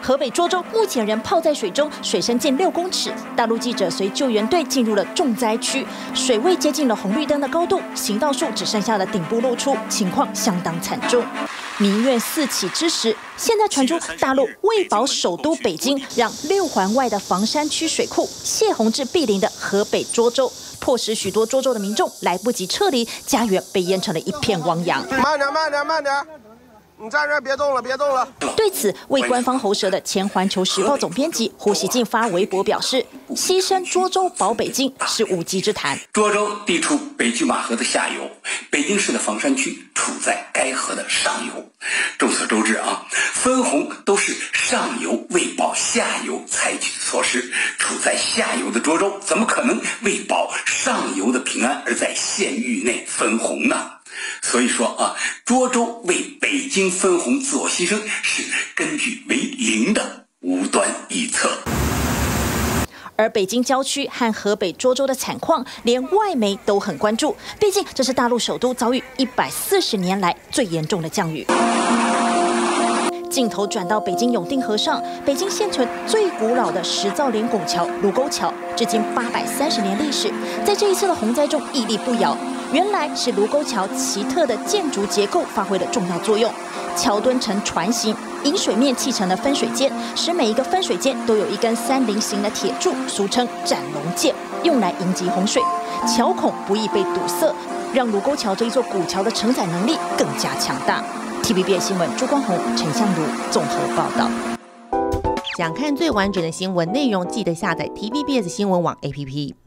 河北涿州目前仍泡在水中，水深近6公尺。大陆记者随救援队进入了重灾区，水位接近了红绿灯的高度，行道树只剩下了顶部露出，情况相当惨重。民怨四起之时，现在传出大陆为保首都北京，让6环外的房山区水库泄洪至毗邻的河北涿州，迫使许多涿州的民众来不及撤离，家园被淹成了一片汪洋。 慢点，慢点，慢点。 你站这儿别动了，别动了。 对此，为官方喉舌的前《环球时报》总编辑胡锡进发微博表示：“牺牲涿州保北京是无稽之谈。 涿州地处北拒马河的下游，北京市的房山区处在该河的上游。众所周知啊，分洪都是上游为保下游采取的措施。处在下游的涿州，怎么可能为保上游的平安而在县域内分洪呢？” 所以说啊，涿州为北京分洪自我牺牲是根据为零的无端臆测。 而北京郊区和河北涿州的惨况，连外媒都很关注。毕竟这是大陆首都遭遇140年来最严重的降雨。 镜头转到北京永定河上，北京现存最古老的石造连拱桥卢沟桥，至今830年历史，在这一次的洪灾中屹立不摇。原来是卢沟桥奇特的建筑结构发挥了重要作用，桥墩呈船形，引水面砌成了分水间，使每一个分水间都有一根3棱形的铁柱，俗称斩龙剑，用来迎击洪水。桥孔不易被堵塞，让卢沟桥这一座古桥的承载能力更加强大。 TVBS 新闻朱光宏、陈相如综合报道。 想看最完整的新闻内容，记得下载 TVBS 新闻网 APP。